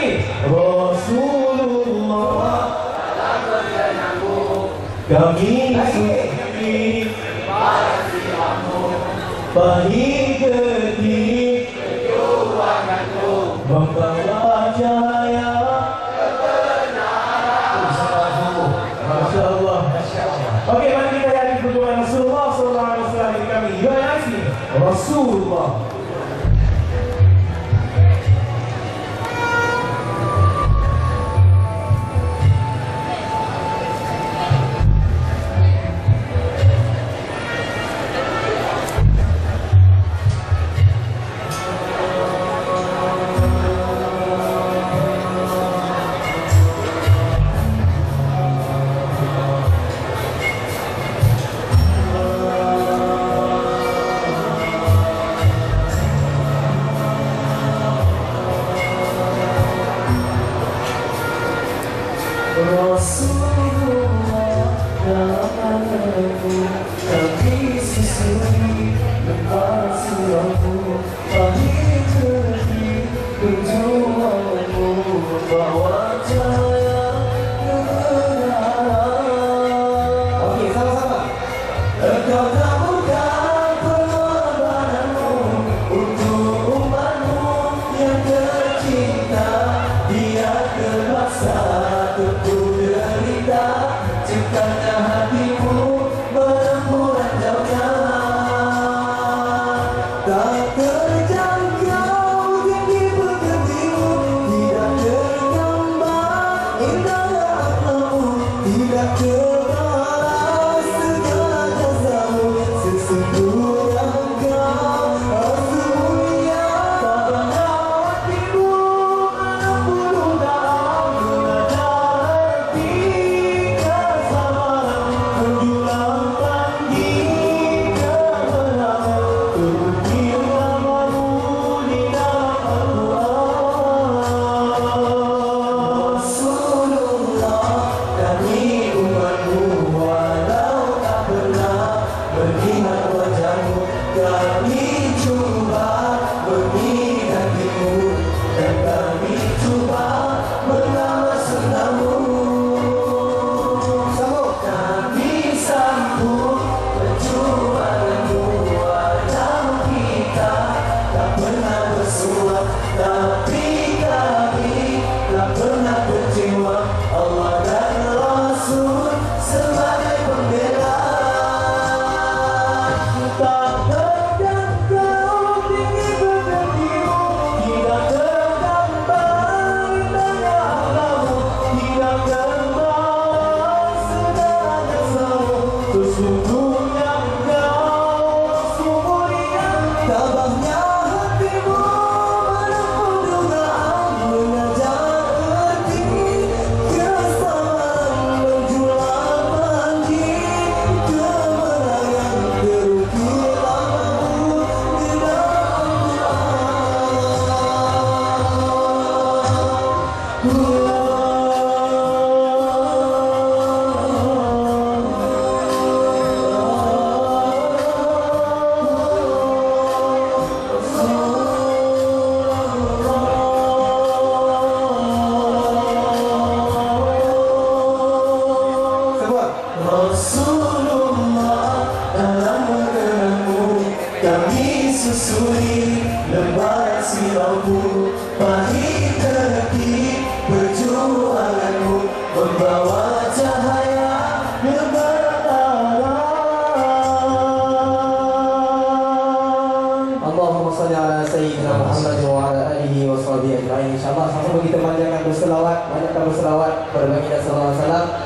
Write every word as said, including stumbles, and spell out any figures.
lagi. Rasulullah kami sendiri pahit getih perjuanganmu membawa cahaya kebenaran. Masya Allah. Okey, mari kita lihat perjuangan Rasulullah sallallahu alaihi wasallam ini kami. Ya Yasin Rasulullah. Rasulullah namamu kami susuri lepas suramu pahit getih perjuanganmu membawa cahaya kebenaran. Okey, sama-sama. Engkau taburkan pengorbananmu untuk umatmu yang tercinta, dia terpaksa derita, ciptakan hatimu berembulan jauh-jauh. Tak terjangkau tinggi bergetimu, tidak tergambar indahnya akhlakmu, tidak terbalas segala jasamu. Sesungguhnya engkau Rasul mulia, tak pernah hatimu enam puluh tahun Rasulullah dalam mengenangmu kami susuri lembar sirahmu, pahit getih perjuanganmu membawa cahaya kebenaran. Allahumma salli ala sayyidina Muhammad wa ala alihi wa sahbihi ajma'in. Insyaallah sama-sama kita panjangkan berselawat, banyakkan berselawat kepada baginda sallallahu alaihi wasallam.